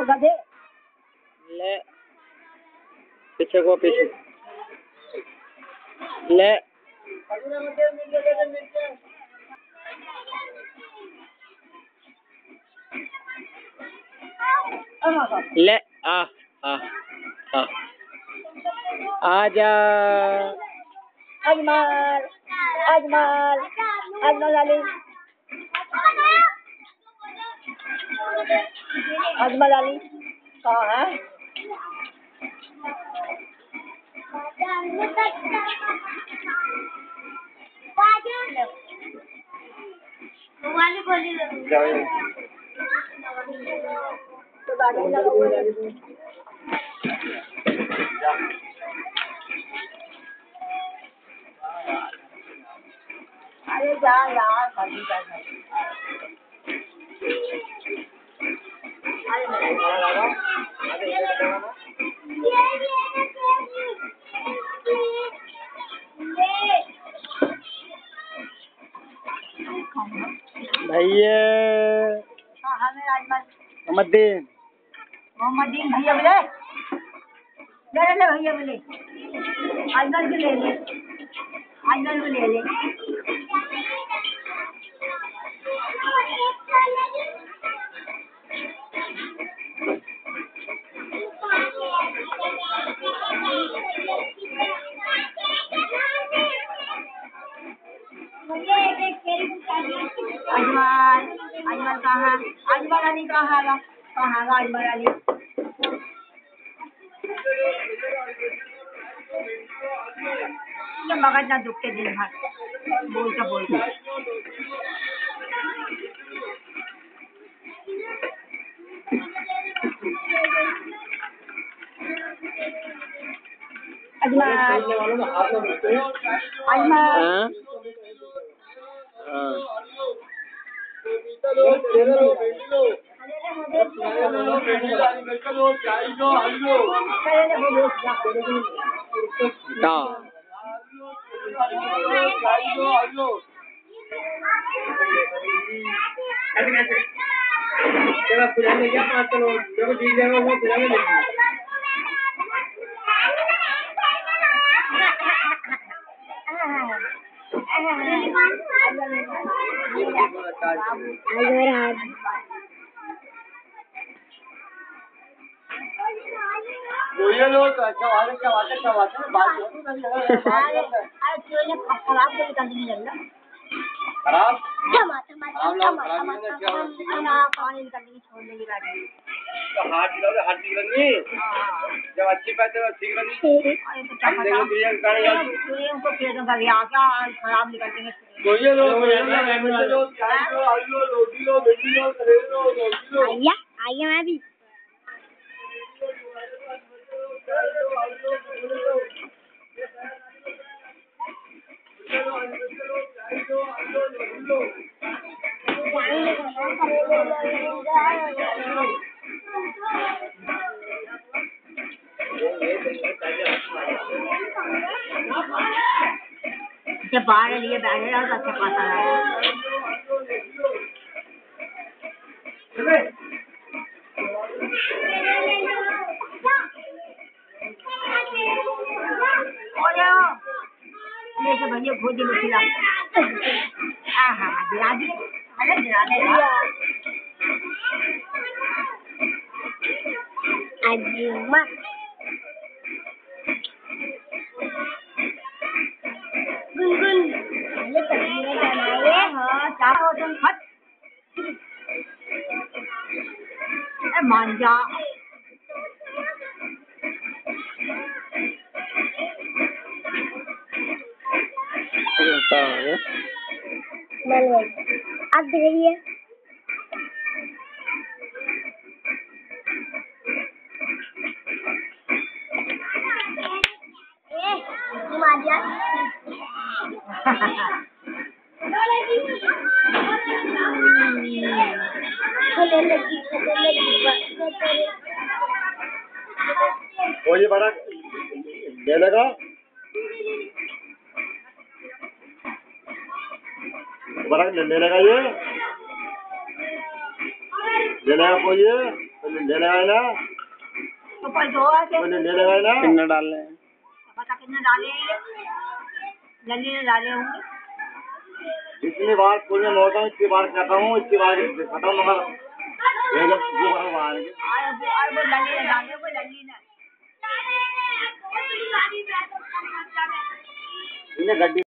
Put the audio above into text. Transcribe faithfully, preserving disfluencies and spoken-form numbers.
गधे ले पीछे को पीछे ले ले आ आ आ आजा अजमल अजमल अजमल अली अजमल अली कहाँ है? वाली बोली अरे जा यार खाली जा भैया मोहम्मदीन मोहम्मदीन भैया बोले ले ले भैया बोले अजमल को ले ले अजमल को ले ले अजमल अजमल कहाँ अजमल अली कहाँ है कहाँ है अजमल अली ये मगज ना दुख के दिन भर बोलता बोलता अजमल अजमल ये लोग क्या बात है क्या बात है क्या बात है बात खराब को निकालने लग रहा खराब पानी निकालने की छोड़ने की बात तो हाथ दिलाओगे हाथ दिलानी जब अच्छी बात है ठीक नहीं हम देंगे तुझे करेगा तूने उनको पेटों का लिया क्या खराब निकालने तो ये लोग ये लोग चाय लो आलू लो रोटी लो भिंडी लो करेले लो रोटी लो आइया आइया मैं भी जब बाहर लिए बैठे रहा तो अच्छा खासा रहा मेरे भैया खोजे में खिला हाँ गिरा दिए अरे गिरा दे अजीमा गुनगुन ये तस्वीरें बनाइए हाँ चार हो तुम हट ए मान जा आप दिखाइए वो ये बड़ा ले लेगा बड़ा ले लेगा ये ले लेगा कोई ये ले लेगा ना तो पर दो आके ले लेगा ना कितना डालने हैं? पता कितने डाले हैं ये लल्ली ने डाले होंगे जितनी बार फूल में मोड़ता हूँ इतनी बार कहता हूँ इतनी बार खत्म मगर ये जब वो बाहर आए आए वो लल्ली ने डाले वो लल्ली ने इन्हें गड्डी